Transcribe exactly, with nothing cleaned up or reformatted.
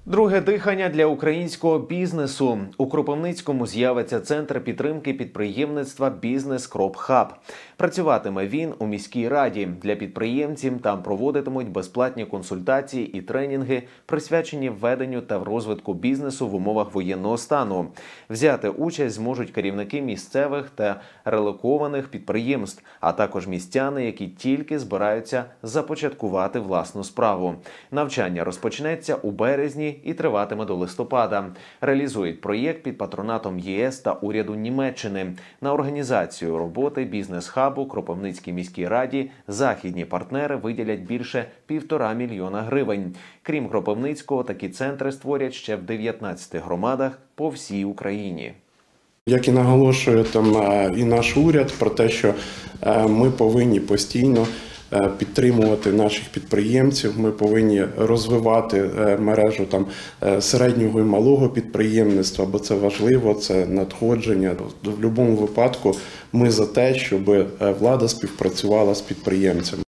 Друге дихання для українського бізнесу. У Кропивницькому з'явиться центр підтримки підприємництва «Бізнес Кроп Хаб». Працюватиме він у міській раді. Для підприємців там проводитимуть безплатні консультації і тренінги, присвячені введенню та розвитку бізнесу в умовах воєнного стану. Взяти участь зможуть керівники місцевих та релокованих підприємств, а також містяни, які тільки збираються започаткувати власну справу. Навчання розпочнеться у березні і триватиме до листопада. Реалізують проєкт під патронатом ЄС та уряду Німеччини. На організацію роботи бізнес-хабу Кропивницькій міській раді західні партнери виділять більше півтора мільйона гривень. Крім Кропивницького, такі центри створять ще в дев'ятнадцяти громадах по всій Україні. Як і наголошує там і наш уряд про те, що ми повинні постійно підтримувати наших підприємців, ми повинні розвивати мережу там середнього і малого підприємництва, бо це важливо, це надходження. В будь-якому випадку ми за те, щоб влада співпрацювала з підприємцями.